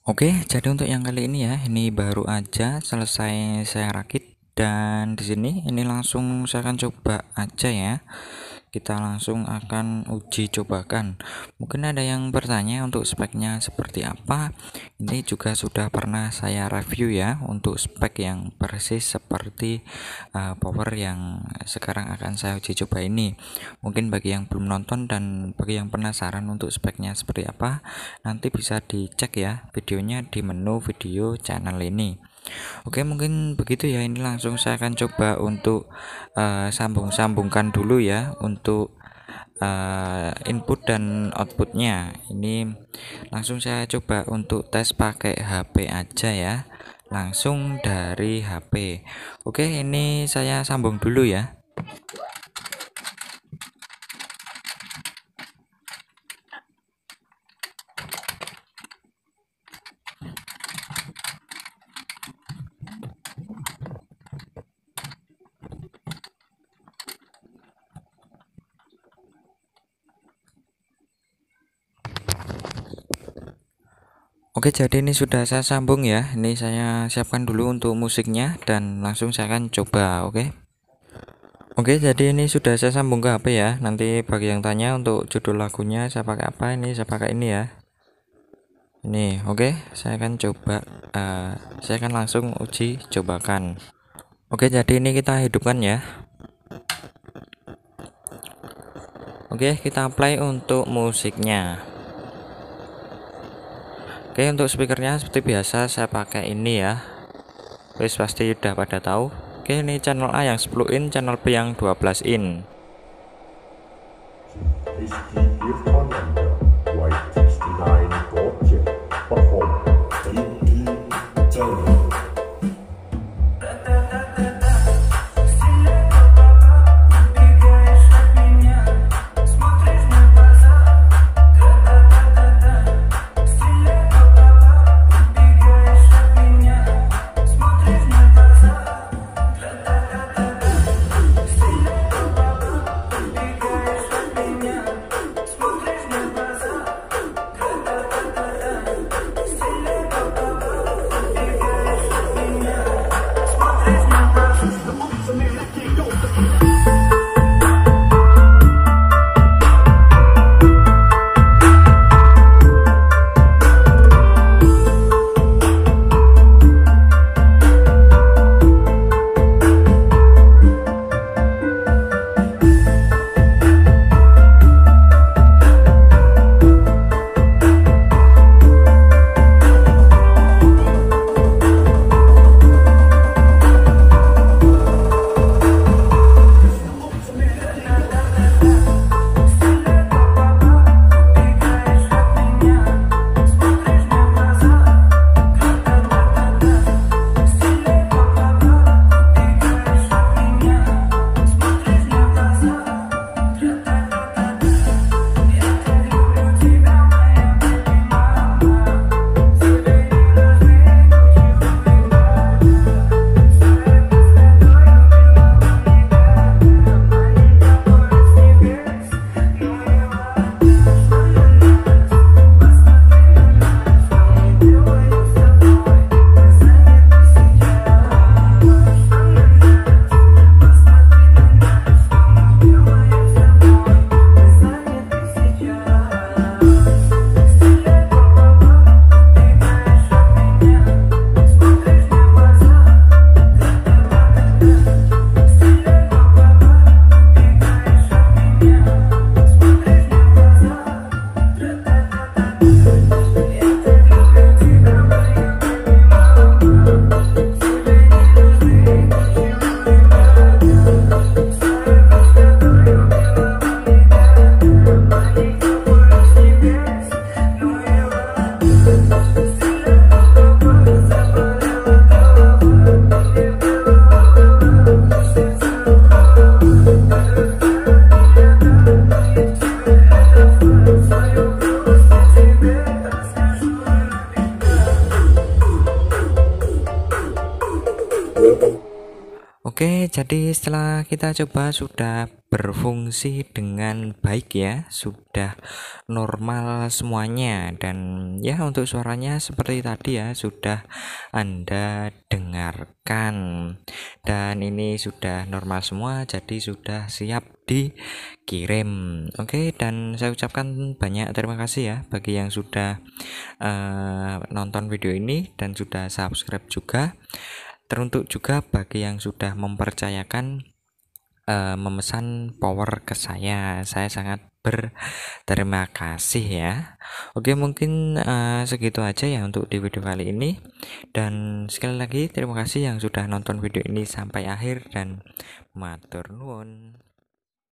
Oke, jadi untuk yang kali ini ya, ini baru aja selesai saya rakit dan di sini ini langsung saya akan coba aja ya. Kita langsung akan uji cobakan. Mungkin ada yang bertanya untuk speknya seperti apa. Ini juga sudah pernah saya review ya untuk spek yang persis seperti power yang sekarang akan saya uji coba ini. Mungkin bagi yang belum nonton dan bagi yang penasaran untuk speknya seperti apa, nanti bisa dicek ya videonya di menu video channel ini. Oke, mungkin begitu ya. Ini langsung saya akan coba untuk sambung-sambungkan dulu ya untuk input dan outputnya. Ini langsung saya coba untuk tes pakai HP aja ya, langsung dari HP. Oke, ini saya sambung dulu ya. Oke, jadi ini sudah saya sambung ya. Ini saya siapkan dulu untuk musiknya dan langsung saya akan coba. Oke, jadi ini sudah saya sambung ke HP ya. Nanti bagi yang tanya untuk judul lagunya saya pakai apa, ini saya pakai ini ya. Ini oke, saya akan coba. Saya akan langsung uji cobakan. Oke, jadi ini kita hidupkan ya. Oke, kita play untuk musiknya. Oke, untuk speakernya seperti biasa saya pakai ini ya. Wis pasti udah pada tahu. Oke, ini channel A yang 10 in, channel B yang 12 in. Oke, jadi setelah kita coba sudah berfungsi dengan baik ya, sudah normal semuanya. Dan ya untuk suaranya seperti tadi ya sudah Anda dengarkan, dan ini sudah normal semua, jadi sudah siap dikirim. Oke, dan saya ucapkan banyak terima kasih ya bagi yang sudah nonton video ini dan sudah subscribe juga. Teruntuk juga bagi yang sudah mempercayakan memesan power ke saya sangat berterima kasih ya. Oke, mungkin segitu aja ya untuk di video kali ini, dan sekali lagi terima kasih yang sudah nonton video ini sampai akhir, dan matur nuwun.